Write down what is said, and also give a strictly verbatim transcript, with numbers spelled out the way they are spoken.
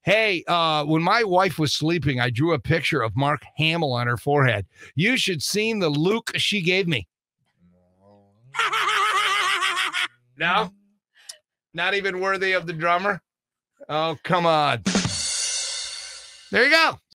Hey, uh, when my wife was sleeping, I drew a picture of Mark Hamill on her forehead. You should seen the look she gave me. No? Not even worthy of the drummer? Oh, come on. There you go.